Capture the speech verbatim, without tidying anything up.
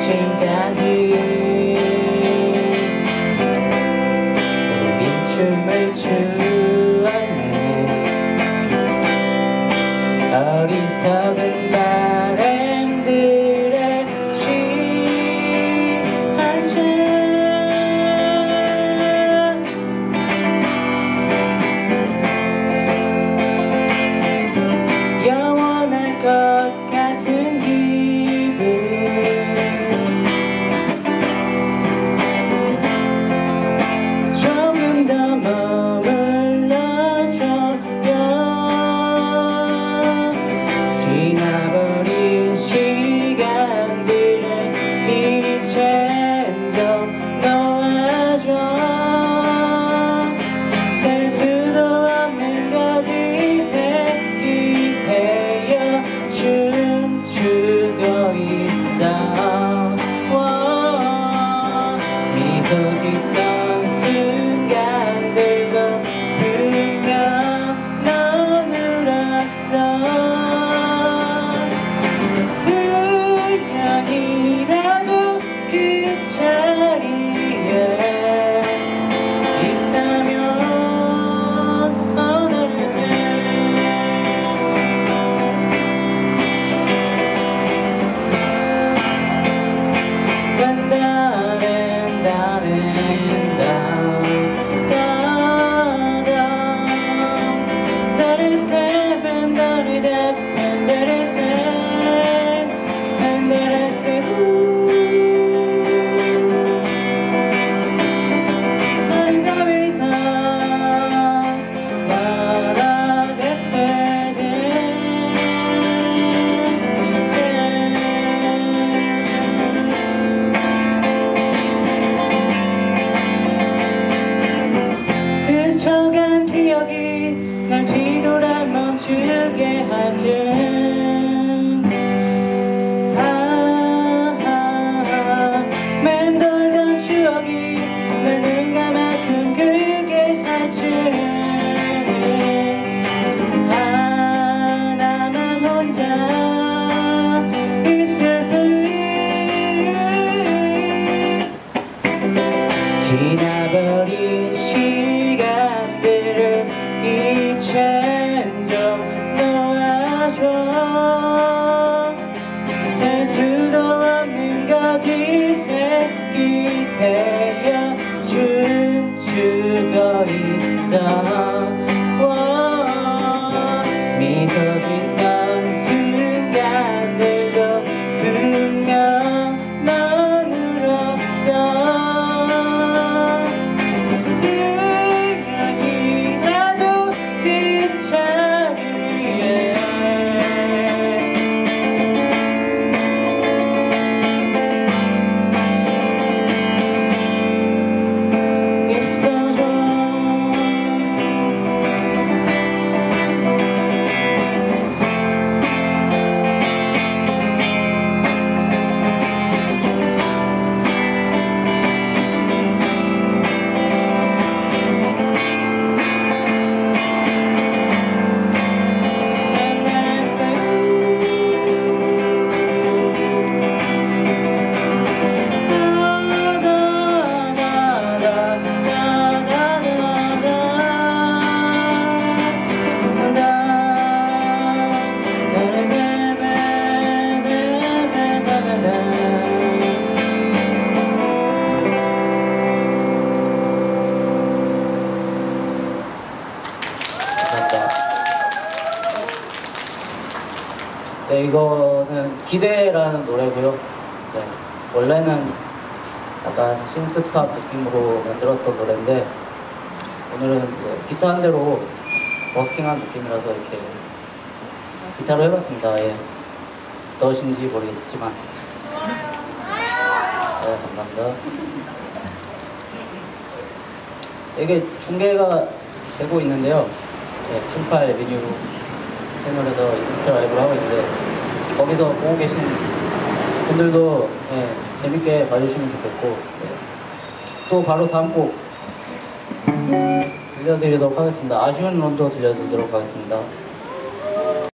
아침까지 우린 춤을 추었네. 어리석은 바람들의 취한 채 영원할 것 같은 기분. 조금 더 머물러줘요. 지나버린 시간들을 이젠 좀 놓아줘. 셀 수도 없는 거짓에 기대어 춤추고 있어. 미소 짓던 순간들도 분명 넌 울었어. 우연이라도 그 자리에 있다면 어떨게. 간다는 다른 That is step and that is step and that is step and that is step. 나리가비타 나라데페데 스쳐간 기억이 날 뒤돌아 멈추게 하지. 아하, 맴돌던 추억이 널 눈감만큼 그게 하지. 하나만 혼자 있을 뿐. 지나버린 시간들을 이젠 좀 놓아줘. 셀 수도 없는 거짓에 기대어 춤추고 있어. 미소 짓던 순간들도 분명 넌 울었어. 우연이라도 그 자리에 있어줘. 네, 이거는 기대라는 노래고요. 네, 원래는 약간 신스팝 느낌으로 만들었던 노래인데 오늘은 이제 기타 한 대로 버스킹한 느낌이라서 이렇게 기타로 해봤습니다. 예. 어떠신지 모르겠지만 네, 감사합니다. 이게 중계가 되고 있는데요. 네, 칠팔 에비뉴 채널에서 인스타 라이브를 하고 있는데 거기서 보고 계신 분들도 네, 재밌게 봐주시면 좋겠고 네. 또 바로 다음 곡 들려드리도록 하겠습니다. 아쉬운 론도 들려드리도록 하겠습니다.